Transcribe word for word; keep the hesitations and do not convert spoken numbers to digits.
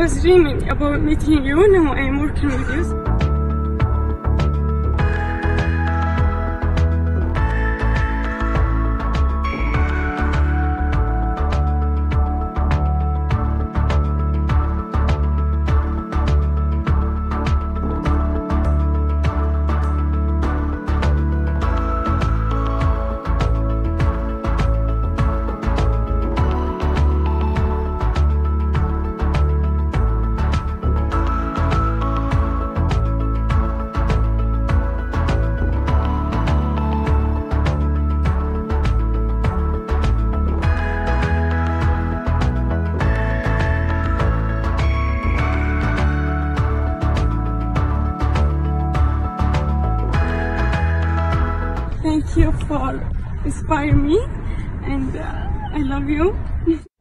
was dreaming about meeting you. Now I am working with you. Thank you for inspiring me, and uh, I love you.